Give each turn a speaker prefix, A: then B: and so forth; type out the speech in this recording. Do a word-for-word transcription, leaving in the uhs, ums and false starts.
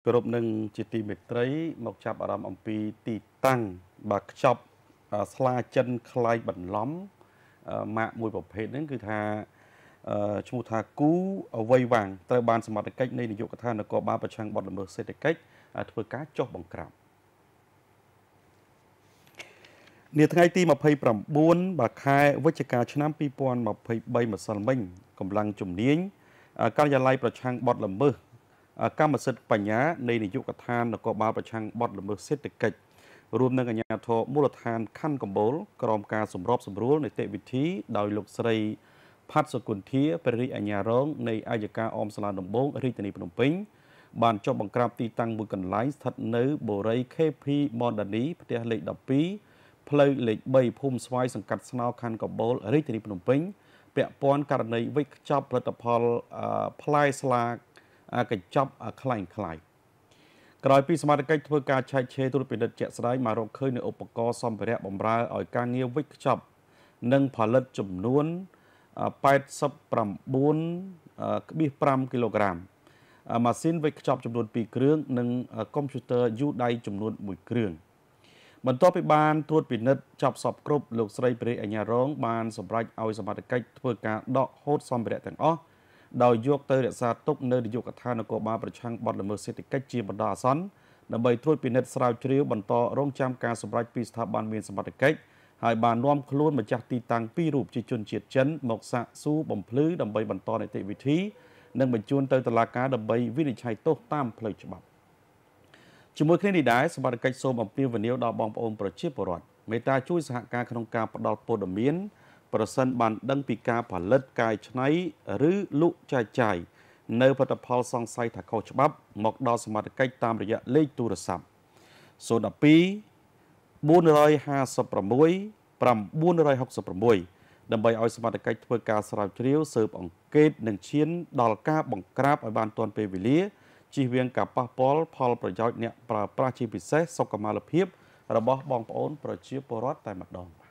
A: គ្រប់នឹងជាទីមេត្រីមកចាប់អារម្មណ៍អំពីទីតាំងបើខ្ចប់ស្លាចិនខ្លាយបន្លំម៉ាកមួយប្រភេទហ្នឹងគឺថាឈ្មោះថាគូអ្វីវាងត្រូវបានសមត្ថកិច្ចនៃនាយកដ្ឋាននគរបាលប្រឆាំងបទល្មើសសេដ្ឋកិច្ចធ្វើការចុះបង្ក្រាបនាថ្ងៃទីម្ភៃប្រាំបួនបាទខែវិច្ឆិកាឆ្នាំពីរពាន់ម្ភៃបីម្សិលមិញកម្លាំងជំនាញការិយាល័យប្រឆាំងបទល្មើសកម្មសិទ្ធិបញ្ញានៃនាយកដ្ឋាននគរបាលប្រឆាំងបទល្មើសសេដ្ឋកិច្ចរួមនឹងអាជ្ញាធរមូលដ្ឋានខណ្ឌកំពូលក្រោមការសម្របសម្រួលនីតិវិធីដោយលោកស្រីផាត់សុគន្ធាព្រះរាជអាជ្ញារងនៃអัยការអមសាលាដំបងរាជធានីភ្នំពេញបានចុះបង្ក្រាបទីតាំងមួយកន្លែងស្ថិតនៅបូរី ខេ ភី ម៉នដានីផ្ទះលេខដប់ពីរផ្លូវលេខបីភូមិស្វាយសង្កាត់ស្នោខណ្ឌកំពូលរាជធានីភ្នំពេញពាក់ព័ន្ធករណីវិកខ្ចប់ផលិតផលផ្លែស្លាកញ្ចប់ខ្លែងខ្លាយក្រោយពីសមាជិកធ្វើការឆែកឆេរត្រួតពិនិត្យជាក់ស្ដែងមករកឃើញនៅឧបករណ៍សម្ភារៈបម្រើឲ្យការងារវិកខ្ចប់និងផលិតចំនួនแปดสิบเก้า 5 គីឡូក្រាមម៉ាស៊ីនវិកខ្ចប់ចំនួនពីរគ្រឿងនិងកុំព្យូទ័រយូដៃចំនួនមួយគ្រឿងបន្ទាប់ពីបានត្រួតពិនិត្យចាប់សពគ្រប់លោកស្រីព្រះរាជអាជ្ញារងបានសម្រេចឲ្យសមាជិកធ្វើការដកហូតសម្ភារៈទាំងអស់ដោយយកទៅរក្សាទុកនៅនាយកដ្ឋាននគរបាលប្រឆាំងបទល្មើសសេដ្ឋកិច្ចជាបណ្ដោះអាសន្នដើម្បីត្រួតពិនិត្យស្រាវជ្រាវបន្តរងចាំការសម្រេចពីស្ថាប័នមានសមត្ថកិច្ចហើយបាននាំខ្លួនម្ចាស់ទីតាំងពីររូបជាជនជាតិចិនមកសាកសួរបំភ្លឺដើម្បីបន្តនីតិវិធីនិងបញ្ជូនទៅតុលាការដើម្បីវិនិច្ឆ័យទោសតាមផ្លូវច្បាប់ជាមួយគ្នានេះដែរសមាជិកសូមអំពាវនាវដល់បងប្អូនប្រជាពលរដ្ឋមេត្តាជួយសហការក្នុងការផ្តល់ព័ត៌មានប្រសិនបានដឹងពីការផលិតកាយច្នៃឬលក់ចែកចាយនៅផលិតផលសង្ស័យថាខុសច្បាប់មកដល់សមាជិកតាមរយៈលេខទូរស័ព្ទศูนย์ หนึ่ง สอง 4 5 6 9 6 6ដើម្បីឲ្យសមាជិកធ្វើការស្រាវជ្រាវស៊ើបអង្កេតនិងឈានដល់ការបង្ក្រាបឲ្យបានទាន់ពេលវេលាជៀសវាងការប៉ះពាល់ផលប្រយោជន៍អ្នកប្រើប្រាស់ជាពិសេសសុខុមាលភាពរបស់បងប្អូនប្រជាពលរដ្ឋតែម្ដង